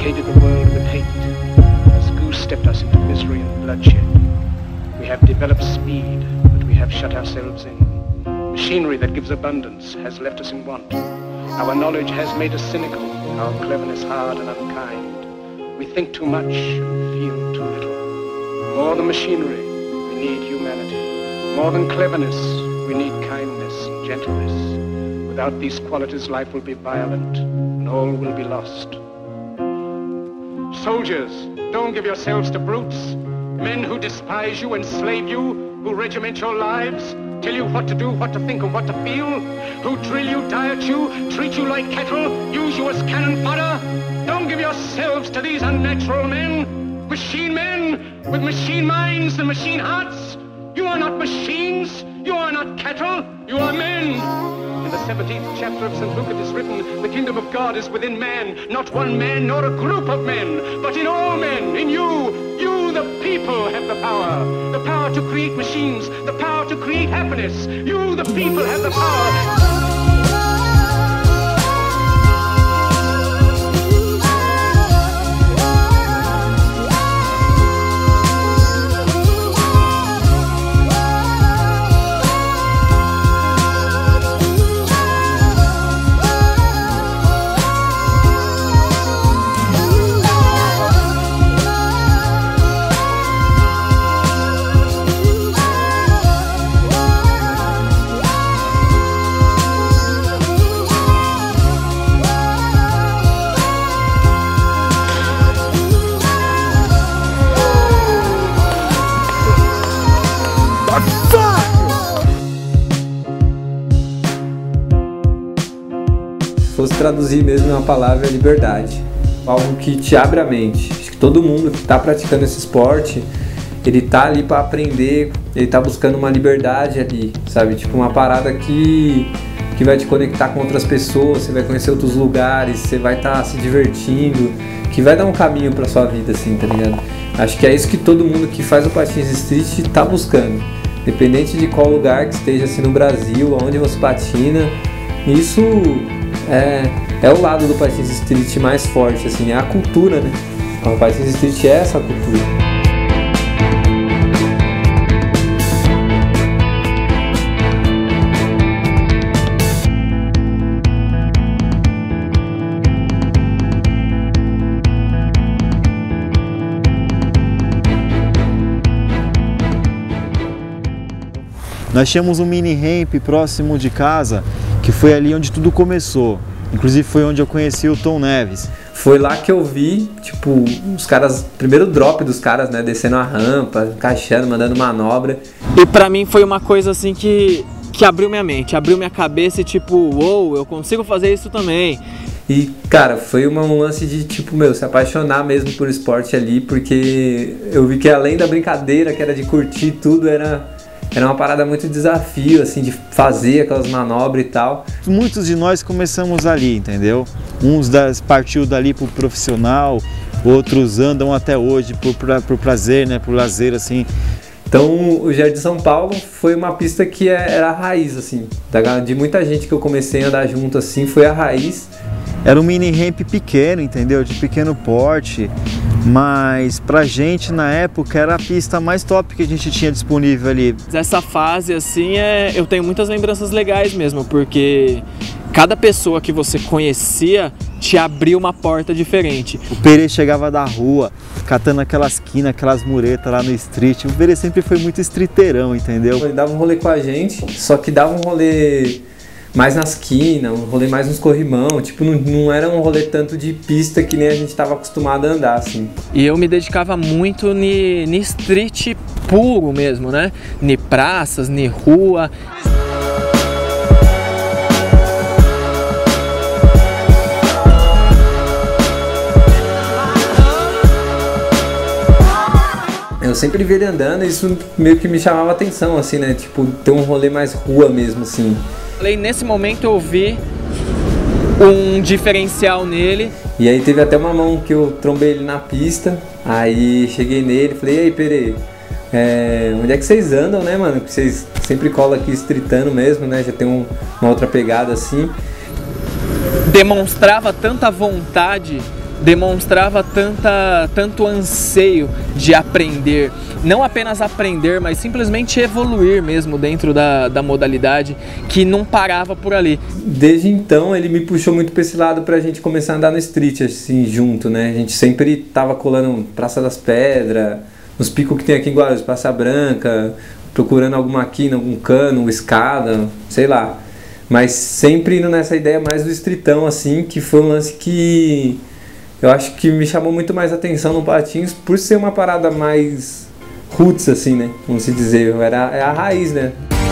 intoxicated the world with hate, has goose-stepped us into misery and bloodshed. We have developed speed, but we have shut ourselves in. Machinery that gives abundance has left us in want. Our knowledge has made us cynical, our cleverness hard and unkind. We think too much and feel too little. More than machinery, we need humanity. More than cleverness, we need kindness and gentleness. Without these qualities, life will be violent, and all will be lost. Soldiers, don't give yourselves to brutes. Men who despise you, enslave you, who regiment your lives, tell you what to do, what to think, and what to feel, who drill you, diet you, treat you like cattle, use you as cannon fodder. Don't give yourselves to these unnatural men, machine men with machine minds and machine hearts. You are not machines, you are not cattle, you are men. In the 17th chapter of St. Luke it is written, the kingdom of God is within man, not one man nor a group of men, but in all men, in you. You, the people, have the power to create machines, the power to create happiness. You, the people, have the power. Se fosse traduzir mesmo uma palavra, é liberdade. Algo que te abre a mente. Acho que todo mundo que está praticando esse esporte, ele tá ali para aprender, ele tá buscando uma liberdade ali, sabe? Tipo uma parada que vai te conectar com outras pessoas, você vai conhecer outros lugares, você vai estar se divertindo, que vai dar um caminho para sua vida, assim, tá ligado? Acho que é isso que todo mundo que faz o patins street tá buscando. Independente de qual lugar que esteja, assim, no Brasil, onde você patina, isso é o lado do patins street mais forte, assim, é a cultura, né? O patins street é essa cultura. Nós tínhamos um mini ramp próximo de casa, que foi ali onde tudo começou. Inclusive foi onde eu conheci o Tom Neves. Foi lá que eu vi, tipo, os caras, primeiro drop dos caras, né, descendo a rampa, encaixando, mandando manobra. E pra mim foi uma coisa assim que abriu minha mente, abriu minha cabeça e tipo, uou, eu consigo fazer isso também. E, cara, foi um lance de, tipo, se apaixonar mesmo por esporte ali, porque eu vi que além da brincadeira, que era de curtir tudo, era uma parada muito desafio, assim, de fazer aquelas manobras e tal. Muitos de nós começamos ali, entendeu? Uns partiu dali pro profissional, outros andam até hoje por prazer, né? Por lazer, assim. Então, o GR de São Paulo foi uma pista que era a raiz, assim. De muita gente que eu comecei a andar junto, assim, foi a raiz. Era um mini ramp pequeno, entendeu? De pequeno porte, mas pra gente na época era a pista mais top que a gente tinha disponível ali. Essa fase assim, eu tenho muitas lembranças legais mesmo, porque cada pessoa que você conhecia te abriu uma porta diferente. O Perê chegava da rua, catando aquelas quinas, aquelas muretas lá no street. O Perê sempre foi muito streeteirão, entendeu? Ele dava um rolê com a gente, só que dava um rolê mais nas quinas, um rolê mais nos corrimão, tipo, não era um rolê tanto de pista que nem a gente estava acostumado a andar, assim. E eu me dedicava muito ni street puro mesmo, né? Ni praças, ni rua. Eu sempre vi ele andando e isso meio que me chamava atenção, assim, né? Tipo, ter um rolê mais rua mesmo, assim. Nesse momento eu vi um diferencial nele. E aí teve até uma mão que eu trombei ele na pista, aí cheguei nele e falei, e aí, Perê, onde é que vocês andam, né, mano? Porque vocês sempre colam aqui streetando mesmo, né? Já tem uma outra pegada assim. Demonstrava tanta vontade demonstrava tanto anseio de aprender, não apenas aprender, mas simplesmente evoluir mesmo dentro da modalidade, que não parava por ali. Desde então ele me puxou muito para esse lado pra gente começar a andar no street assim junto, né? A gente sempre tava colando Praça das Pedras, nos picos que tem aqui em Guarulhos, Praça Branca, procurando alguma quina, algum cano, escada, sei lá. Mas sempre indo nessa ideia mais do streetão, assim, que foi um lance que eu acho que me chamou muito mais atenção no patins, por ser uma parada mais roots, assim, né? Vamos se dizer, é a raiz, né?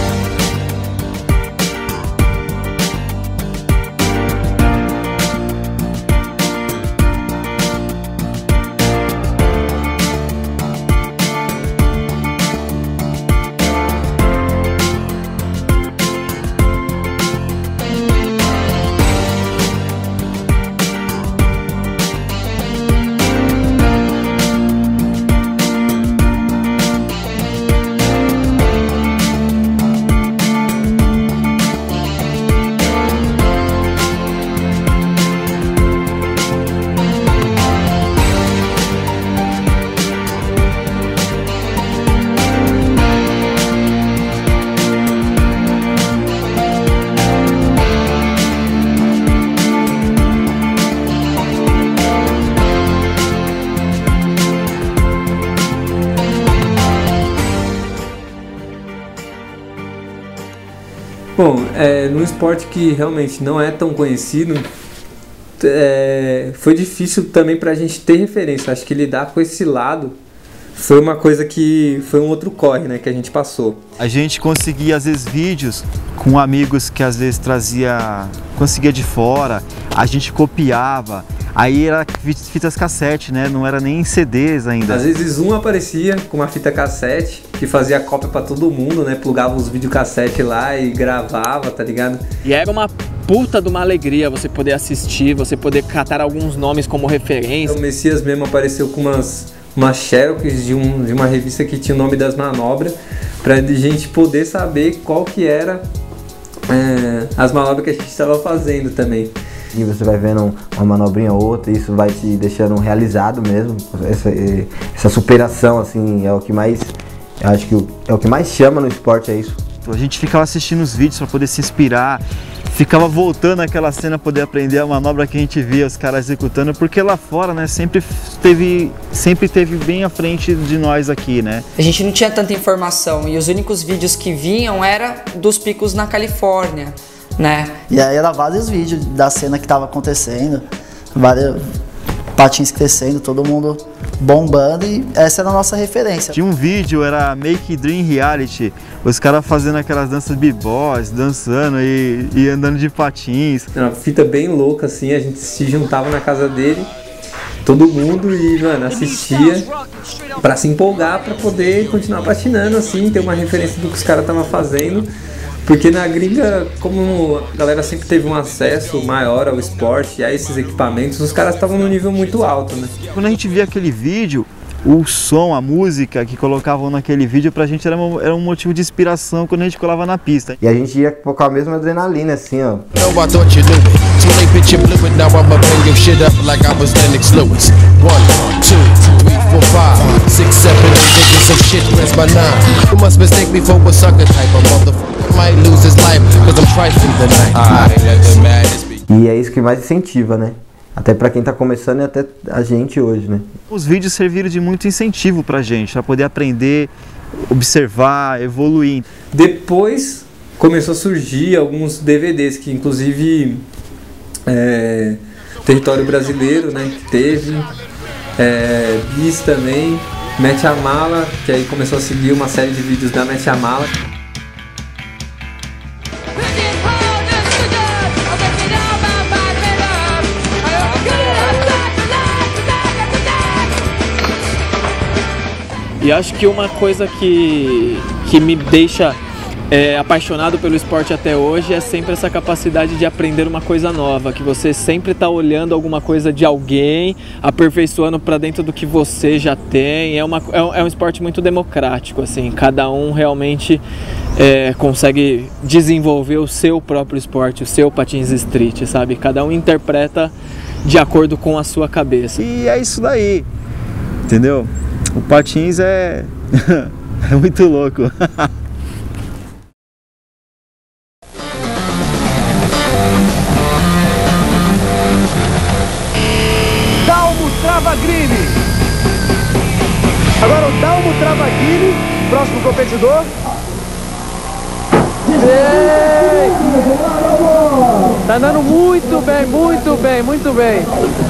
Bom, num esporte que realmente não é tão conhecido, foi difícil também pra gente ter referência. Acho que lidar com esse lado foi uma coisa que foi um outro corre, né, que a gente passou. A gente conseguia às vezes vídeos com amigos que às vezes conseguia de fora, a gente copiava, aí era fitas cassete, né, não era nem CDs ainda. Às vezes um aparecia com uma fita cassete que fazia cópia pra todo mundo, né, plugava os videocassete lá e gravava, tá ligado? E era uma puta de uma alegria você poder assistir, você poder catar alguns nomes como referência. O Messias mesmo apareceu com umas xerox de uma revista que tinha o nome das manobras, pra gente poder saber qual que era as manobras que a gente estava fazendo também. E você vai vendo uma manobrinha ou outra, isso vai te deixando realizado mesmo. Essa superação, assim, é o que mais, eu acho que é o que mais chama no esporte, é isso. A gente ficava assistindo os vídeos para poder se inspirar, ficava voltando àquela cena para poder aprender a manobra que a gente via os caras executando, porque lá fora, né, sempre teve bem à frente de nós aqui, né? A gente não tinha tanta informação e os únicos vídeos que vinham eram dos picos na Califórnia, né? E aí era vários vídeos da cena que estava acontecendo, vários patins crescendo, todo mundo bombando, e essa era a nossa referência. Tinha um vídeo, era Make Dream Reality, os caras fazendo aquelas danças b-boys, dançando e andando de patins. Era uma fita bem louca, assim, a gente se juntava na casa dele, todo mundo, e, mano, assistia pra se empolgar, pra poder continuar patinando, assim, ter uma referência do que os caras estavam fazendo. Porque na gringa, como a galera sempre teve um acesso maior ao esporte e a esses equipamentos, os caras estavam num nível muito alto, né? Quando a gente via aquele vídeo, o som, a música que colocavam naquele vídeo pra gente era um motivo de inspiração quando a gente colava na pista. E a gente ia com a mesma adrenalina, assim, ó. E é isso que mais incentiva, né? Até pra quem tá começando e até a gente hoje, né? Os vídeos serviram de muito incentivo pra gente, pra poder aprender, observar, evoluir. Depois começou a surgir alguns DVDs que inclusive Território Brasileiro, né, que teve, Bis também, Mete a Mala, que aí começou a seguir uma série de vídeos da Mete a Mala. E acho que uma coisa que me deixa apaixonado pelo esporte até hoje é sempre essa capacidade de aprender uma coisa nova, que você sempre está olhando alguma coisa de alguém, aperfeiçoando para dentro do que você já tem. É um esporte muito democrático, assim, cada um realmente consegue desenvolver o seu próprio esporte, o seu patins street, sabe? Cada um interpreta de acordo com a sua cabeça. E é isso daí, entendeu? O patins é muito louco. Dalmo Travaglini. Agora o Dalmo Travaglini, próximo competidor. Tá andando muito bem, muito bem, muito bem.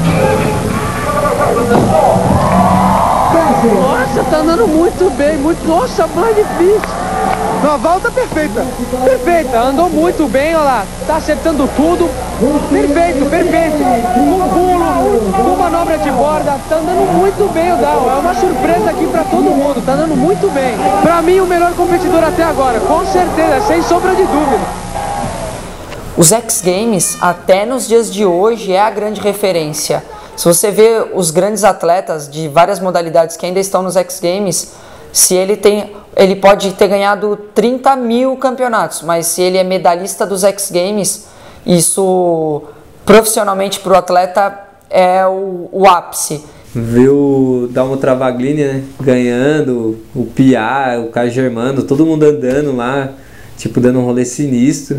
Nossa, tá andando muito bem, muito. Nossa, mais difícil. Uma volta perfeita, perfeita, andou muito bem, olha lá, tá acertando tudo, perfeito, perfeito, com pulo, com manobra de borda, tá andando muito bem o Down, é uma surpresa aqui pra todo mundo, tá andando muito bem. Pra mim o melhor competidor até agora, com certeza, sem sombra de dúvida. Os X Games, até nos dias de hoje, é a grande referência. Se você vê os grandes atletas de várias modalidades que ainda estão nos X Games, se ele pode ter ganhado 30 mil campeonatos, mas se ele é medalhista dos X Games, isso profissionalmente para o atleta é o ápice. Ver o Dalmo Travaglini, né, ganhando, o Piá, o Caio Germano, todo mundo andando lá, tipo, dando um rolê sinistro.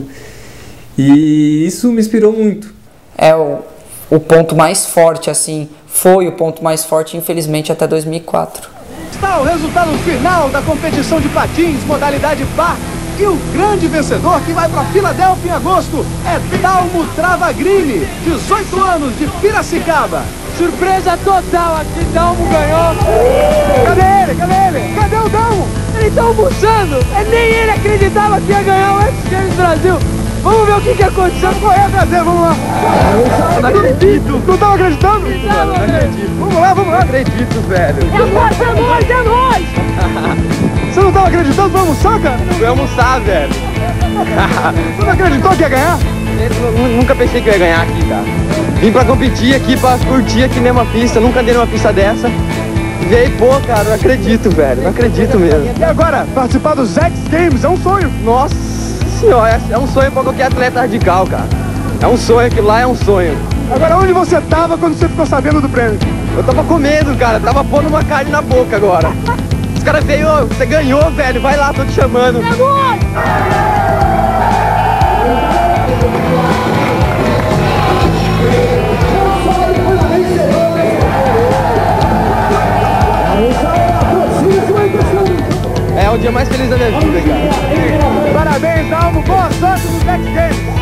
E isso me inspirou muito. É o ponto mais forte, assim, foi o ponto mais forte, infelizmente, até 2004. Está o resultado final da competição de patins, modalidade par. E o grande vencedor que vai para Filadélfia em agosto é Dalmo Travaglini, 18 anos, de Piracicaba. Surpresa total aqui, Dalmo ganhou. Cadê ele? Cadê ele? Cadê o Dalmo? Ele tá almoçando. Nem ele acreditava que ia ganhar o X Games Brasil. Vamos ver o que aconteceu. Correr atrás dele, vamos lá. Não acredito. Não tava acreditando? Não acredito. Vamos lá, vamos lá. Não acredito, velho. É nóis, é nóis. Você não tava acreditando? Foi almoçar, cara? Foi almoçar, velho. Você não acreditou que ia ganhar? Nunca pensei que eu ia ganhar aqui, cara. Vim pra competir aqui, pra curtir aqui mesmo a pista. Nunca andei numa pista dessa. E aí, pô, cara, não acredito, velho. Não acredito mesmo. E agora, participar dos X Games é um sonho. Nossa senhora, é um sonho pra qualquer atleta radical, cara. É um sonho, aquilo lá é um sonho. Agora, onde você tava quando você ficou sabendo do prêmio? Eu tava comendo, cara. Tava pondo uma carne na boca agora. Os caras veio, você ganhou, velho. Vai lá, tô te chamando. É nóis! É o dia mais feliz da minha vida, cara. Parabéns, Dalmo. Boa sorte nos X Games.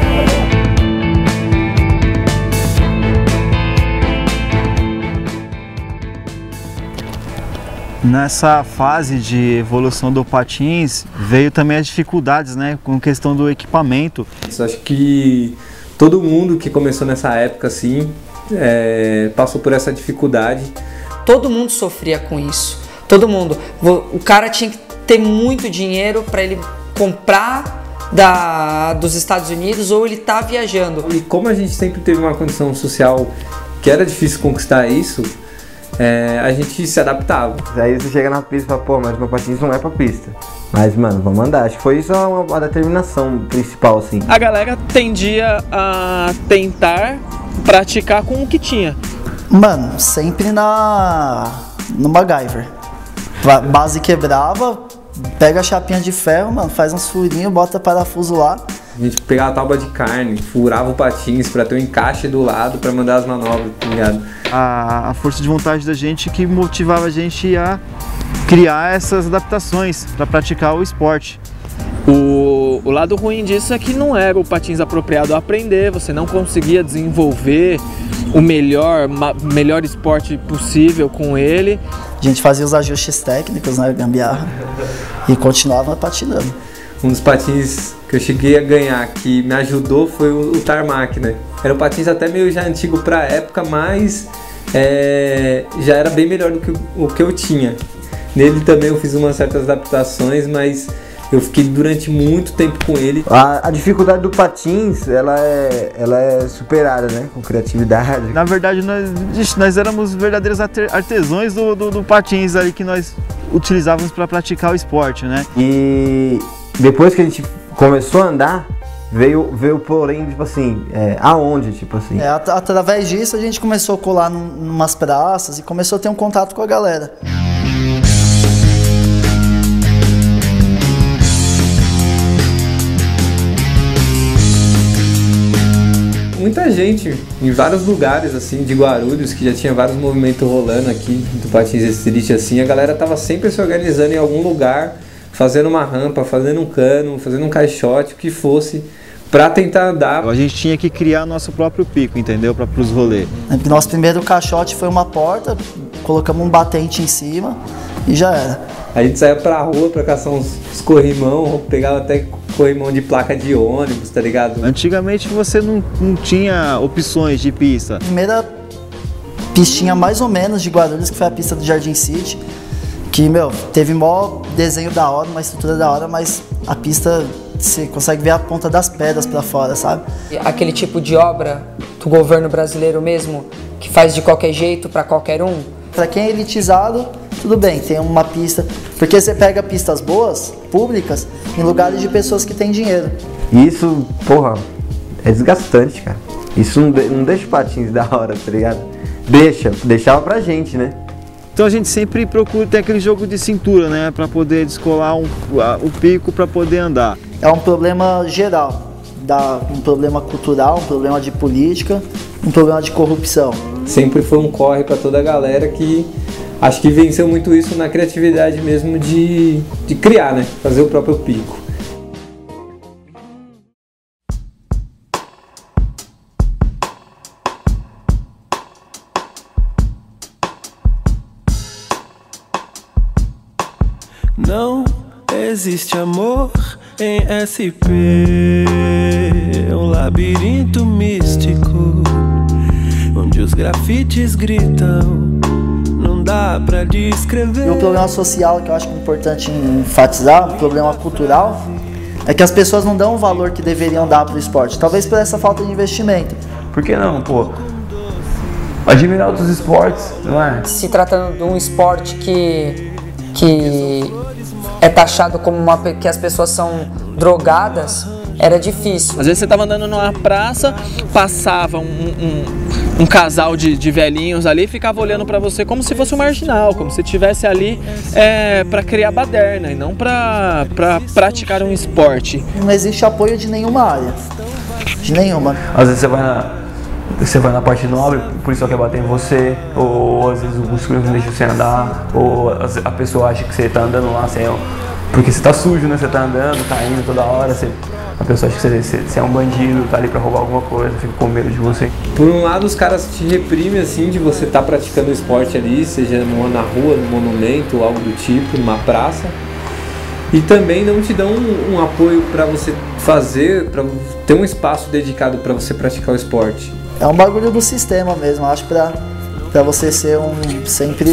Nessa fase de evolução do patins, veio também as dificuldades, né, com questão do equipamento. Isso, acho que todo mundo que começou nessa época, assim, passou por essa dificuldade. Todo mundo sofria com isso. Todo mundo. O cara tinha que ter muito dinheiro para ele comprar dos Estados Unidos ou ele tá viajando. E como a gente sempre teve uma condição social que era difícil conquistar isso, a gente se adaptava. Aí você chega na pista e fala, pô, mas meu patins não é pra pista. Mas, mano, vamos andar. Acho que foi isso a determinação principal, assim. A galera tendia a tentar praticar com o que tinha. Mano, sempre no MacGyver. Base quebrava, pega a chapinha de ferro, mano, faz uns furinhos, bota parafuso lá. A gente pegava a tábua de carne, furava o patins pra ter um encaixe do lado pra mandar as manobras, tá ligado? A força de vontade da gente que motivava a gente a criar essas adaptações para praticar o esporte. O lado ruim disso é que não era o patins apropriado a aprender, você não conseguia desenvolver o melhor esporte possível com ele. A gente fazia os ajustes técnicos, né, gambiarra, e continuava patinando. Um dos patins que eu cheguei a ganhar que me ajudou foi o Tarmac, né? Era um patins até meio já antigo pra época, mas já era bem melhor do que o que eu tinha. Nele também eu fiz umas certas adaptações, mas Eu fiquei durante muito tempo com ele. A dificuldade do patins, ela é superada, né? Com criatividade. Na verdade, nós éramos verdadeiros artesãos do patins ali que nós utilizávamos para praticar o esporte, né? E depois que a gente começou a andar, veio porém, tipo assim, aonde, tipo assim? Através disso a gente começou a colar numas praças e começou a ter um contato com a galera. Muita gente em vários lugares assim de Guarulhos, que já tinha vários movimentos rolando aqui do Patins Street assim, a galera tava sempre se organizando em algum lugar, fazendo uma rampa, fazendo um cano, fazendo um caixote, o que fosse, pra tentar andar. A gente tinha que criar nosso próprio pico, entendeu? Para os rolês. Nosso primeiro caixote foi uma porta, colocamos um batente em cima e já era. A gente saía pra rua pra caçar uns corrimão, pegava até corrimão de placa de ônibus, tá ligado? Antigamente você não tinha opções de pista. A primeira pistinha mais ou menos de Guarulhos, que foi a pista do Jardim City, que, teve maior desenho da hora, uma estrutura da hora, mas a pista, você consegue ver a ponta das pedras pra fora, sabe? Aquele tipo de obra do governo brasileiro mesmo, que faz de qualquer jeito pra qualquer um. Pra quem é elitizado, tudo bem, tem uma pista, porque você pega pistas boas, públicas, em lugares de pessoas que têm dinheiro. Isso, porra, é desgastante, cara. Isso não deixa o patins da hora, tá ligado? Deixava pra gente, né? Então a gente sempre procura ter aquele jogo de cintura, né? Pra poder descolar o pico pra poder andar. É um problema geral, um problema cultural, um problema de política, um problema de corrupção. Sempre foi um corre pra toda a galera que acho que venceu muito isso na criatividade mesmo de criar, né? Fazer o próprio pico. Não existe amor em SP, um labirinto místico, onde os grafites gritam, não dá pra descrever. E um problema social que eu acho que é importante enfatizar, um problema cultural, é que as pessoas não dão o valor que deveriam dar pro esporte, talvez por essa falta de investimento. Por que não, pô? Admirar outros esportes, não é? Se tratando de um esporte que é taxado como que as pessoas são drogadas, era difícil. Às vezes você estava andando numa praça, passava um casal de velhinhos ali e ficava olhando para você como se fosse um marginal, como se estivesse ali para criar baderna e não para praticar um esporte. Não existe apoio de nenhuma área, de nenhuma. Às vezes você vai na parte nobre, o policial quer bater em você, ou às vezes o segurança não deixa você andar, ou a pessoa acha que você tá andando lá porque você tá sujo, né? Você tá andando, tá indo toda hora, a pessoa acha que você é um bandido, tá ali pra roubar alguma coisa, fica com medo de você. Por um lado, os caras te reprimem assim de você estar praticando esporte ali, seja na rua, no monumento, algo do tipo, numa praça. E também não te dão um apoio para você fazer, para ter um espaço dedicado para você praticar o esporte. É um bagulho do sistema mesmo, acho, pra você ser sempre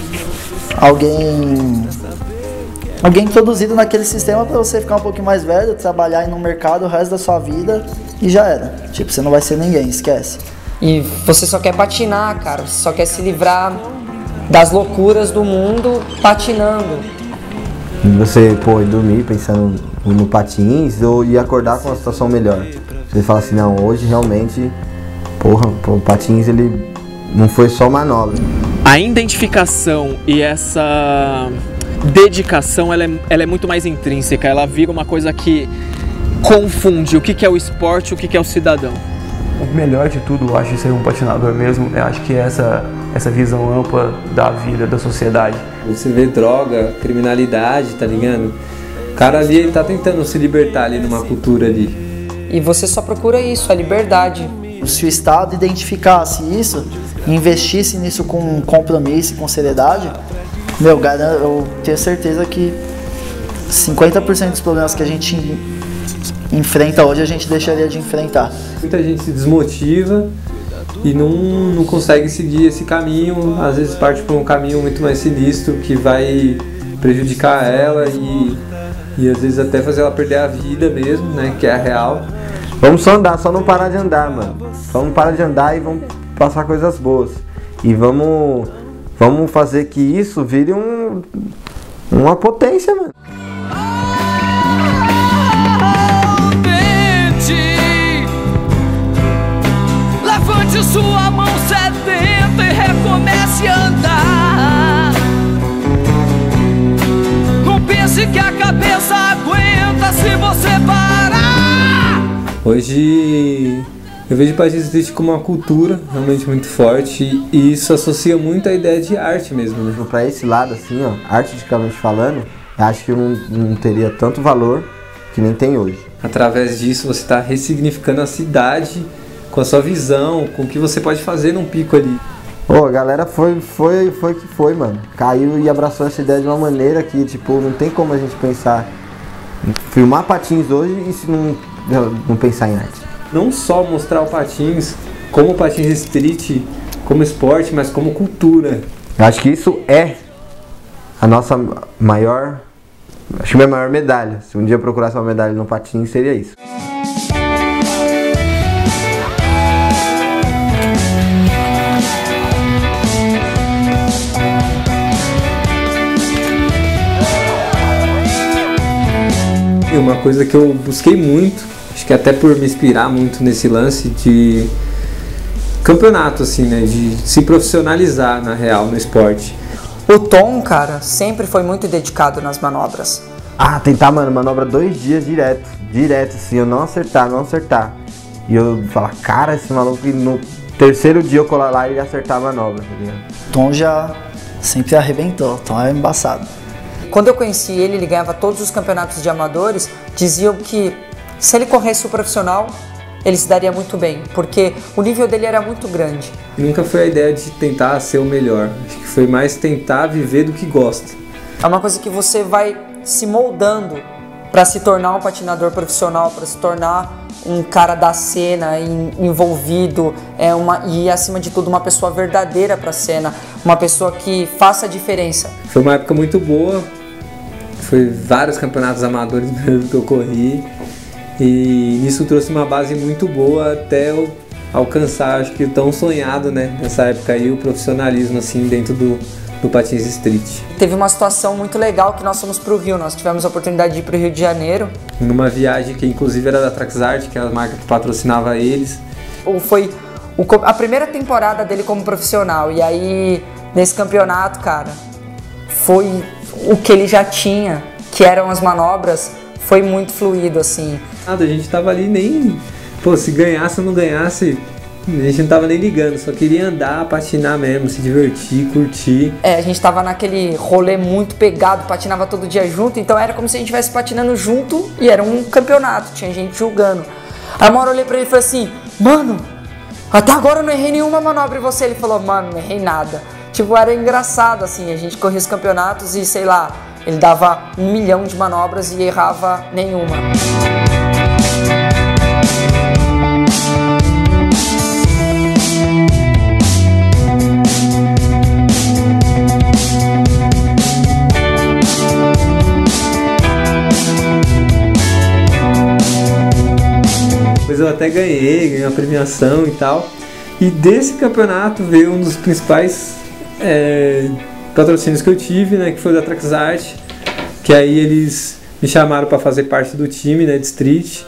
alguém introduzido naquele sistema pra você ficar um pouquinho mais velho, trabalhar no mercado o resto da sua vida e já era. Tipo, você não vai ser ninguém, esquece. E você só quer patinar, cara, você só quer se livrar das loucuras do mundo patinando. Você, dormir pensando no patins e acordar com uma situação melhor. Você fala assim, não, hoje realmente, o patins ele não foi só manobra. A identificação e essa dedicação, ela é muito mais intrínseca, ela vira uma coisa que confunde o que é o esporte e o que é o cidadão. O melhor de tudo, eu acho, ser um patinador mesmo, eu acho que é essa visão ampla da vida, da sociedade. Você vê droga, criminalidade, tá ligado? O cara ali, ele tá tentando se libertar ali numa cultura ali. E você só procura isso, a liberdade. Se o Estado identificasse isso, investisse nisso com compromisso e com seriedade, eu tenho certeza que 50% dos problemas que a gente enfrenta hoje, a gente deixaria de enfrentar. Muita gente se desmotiva e não consegue seguir esse caminho, às vezes parte por um caminho muito mais sinistro que vai prejudicar ela e E às vezes até fazer ela perder a vida mesmo, né? Que é a real. Vamos só andar, só não parar de andar, mano. Vamos parar de andar e vamos passar coisas boas. E vamos fazer que isso vire uma potência, mano. Levante sua mão sedenta e recomece a andar. Não pense que a cabeça aguenta se você parar. Hoje eu vejo Patins Street como uma cultura realmente muito forte e isso associa muito à ideia de arte mesmo, né? Pra esse lado, assim, ó, artisticamente falando, eu acho que não teria tanto valor que nem tem hoje. Através disso você está ressignificando a cidade com a sua visão, com o que você pode fazer num pico ali. Pô, a galera foi que foi, mano. Caiu e abraçou essa ideia de uma maneira que, tipo, não tem como a gente pensar em filmar patins hoje e se não pensar em arte. Não só mostrar o patins como patins street, como esporte, mas como cultura. Eu acho que isso é a nossa maior, acho que minha maior medalha. Se um dia eu procurasse uma medalha no patins, seria isso. E uma coisa que eu busquei muito, acho que até por me inspirar muito nesse lance de campeonato, assim, né? De se profissionalizar, na real, no esporte. O Tom, cara, sempre foi muito dedicado nas manobras. Tentar, mano, manobra 2 dias direto, assim, eu não acertar. E eu falar, cara, esse maluco, no terceiro dia eu colar lá e ele acertar a manobra, tá ligado? Tom já sempre arrebentou, Tom é embaçado. Quando eu conheci ele, ele ganhava todos os campeonatos de amadores, diziam que se ele corresse o profissional, ele se daria muito bem, porque o nível dele era muito grande. E nunca foi a ideia de tentar ser o melhor, acho que foi mais tentar viver do que gosta. É uma coisa que você vai se moldando para se tornar um patinador profissional, para se tornar um cara da cena, envolvido, e acima de tudo uma pessoa verdadeira para a cena, uma pessoa que faça a diferença. Foi uma época muito boa, foi vários campeonatos amadores mesmo que eu corri, e isso trouxe uma base muito boa até eu alcançar, acho que tão sonhado, né, nessa época aí, o profissionalismo assim dentro do Patins Street. Teve uma situação muito legal que nós fomos para o Rio, nós tivemos a oportunidade de ir para o Rio de Janeiro. Numa viagem que inclusive era da Traxart, que é a marca que patrocinava eles. Foi a primeira temporada dele como profissional, e aí nesse campeonato, cara, foi o que ele já tinha, que eram as manobras, foi muito fluido, assim. A gente tava ali nem... Pô, se ganhasse ou não ganhasse, a gente não tava nem ligando, só queria andar, patinar mesmo, se divertir, curtir. A gente tava naquele rolê muito pegado, patinava todo dia junto, então era como se a gente estivesse patinando junto e era um campeonato, tinha gente julgando. Aí uma hora eu olhei pra ele e falei assim, mano, até agora eu não errei nenhuma manobra em você. Ele falou, mano, não errei nada. Tipo, era engraçado, assim, a gente corria os campeonatos e, sei lá, ele dava 1 milhão de manobras e errava nenhuma. Depois eu até ganhei uma premiação e tal. E desse campeonato veio um dos principais patrocínios que eu tive, né, que foi da Traxart, que aí eles me chamaram para fazer parte do time, né, de street.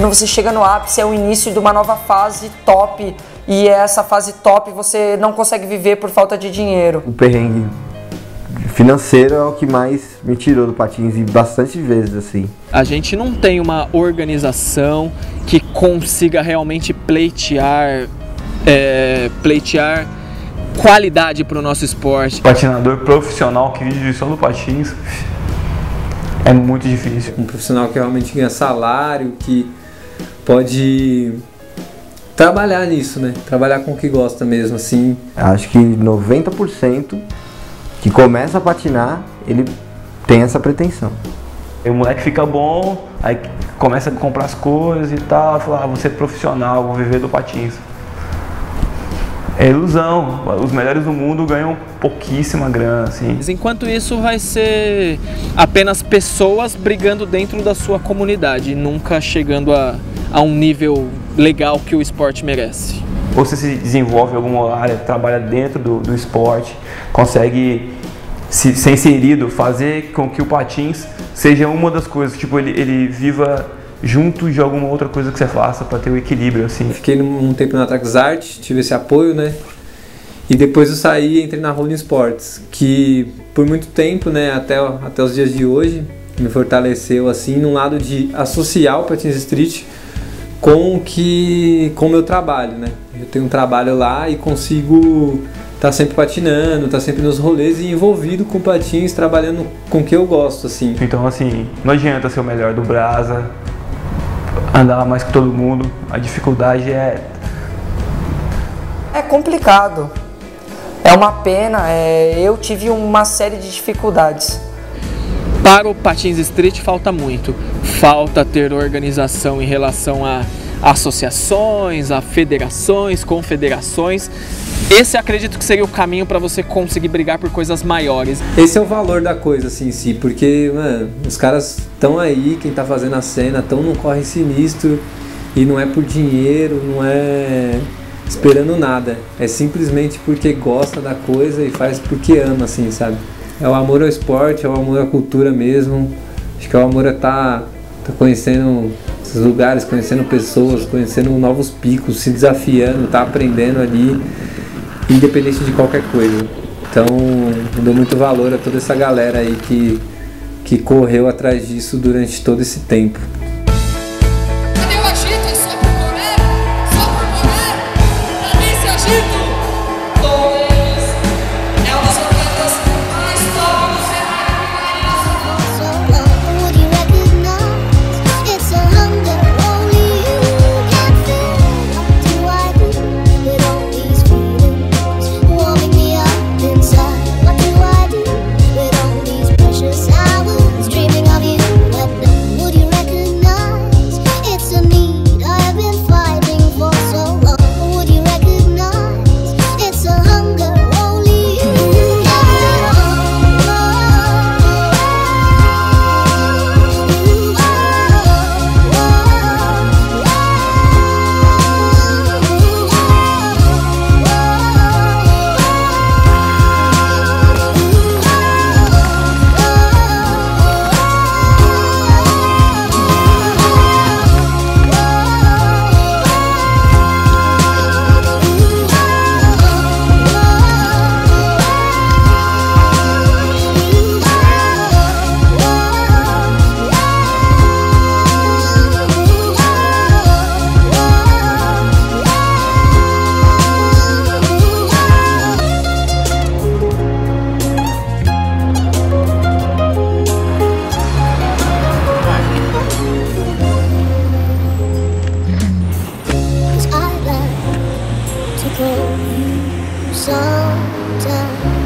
quando você chega no ápice é o início de uma nova fase top, e essa fase top você não consegue viver por falta de dinheiro. O perrengue financeiro é o que mais me tirou do patins, e bastante vezes assim. A gente não tem uma organização que consiga realmente pleitear qualidade para o nosso esporte. Patinador profissional que vive só do patins é muito difícil. Um profissional que realmente ganha salário, que pode trabalhar nisso, né? Trabalhar com o que gosta mesmo, assim. Acho que 90% que começa a patinar, ele tem essa pretensão. E o moleque fica bom, aí começa a comprar as coisas e tal, fala, vou ser profissional, vou viver do patins. É ilusão, os melhores do mundo ganham pouquíssima grana, assim. Enquanto isso vai ser apenas pessoas brigando dentro da sua comunidade, nunca chegando a um nível legal que o esporte merece. Ou você se desenvolve em alguma área, trabalha dentro do esporte, consegue ser inserido, fazer com que o patins seja uma das coisas, tipo, ele viva junto de alguma outra coisa que você faça para ter o equilíbrio, assim. Fiquei um tempo na Traxart, tive esse apoio, né? E depois eu saí e entrei na Rolling Sports, que por muito tempo, né, até os dias de hoje, me fortaleceu assim num lado de associar o patins street com o meu trabalho, né? Eu tenho um trabalho lá e consigo estar sempre patinando, estar sempre nos rolês e envolvido com patins, trabalhando com o que eu gosto, assim. Então, assim, não adianta ser o melhor do Brasa, andar mais que todo mundo, a dificuldade é complicado, é uma pena, eu tive uma série de dificuldades. Para o patins street falta muito, falta ter organização em relação a associações, a federações, confederações. Esse acredito que seria o caminho para você conseguir brigar por coisas maiores. Esse é o valor da coisa assim, em si, porque, mano, os caras estão aí, quem tá fazendo a cena, estão num corre sinistro, e não é por dinheiro, não é esperando nada, é simplesmente porque gosta da coisa e faz porque ama, assim, sabe? É o amor ao esporte, é o amor à cultura mesmo, acho que é o amor a tá conhecendo esses lugares, conhecendo pessoas, conhecendo novos picos, se desafiando, tá aprendendo ali, independente de qualquer coisa. Então, eu dou muito valor a toda essa galera aí que correu atrás disso durante todo esse tempo. Cadê o agito? É só por correr? Só por correr? Pra mim esse agito, todos, é um dos atletas mais top do cenário. Would you recognize it's a hunger only you can feel? What do I do with all these feelings warming me up inside? What do I do with all these precious hours dreaming of you? Would you recognize it's a need I've been fighting for so long? Would you recognize it's a hunger only you can I'd like to call you sometime.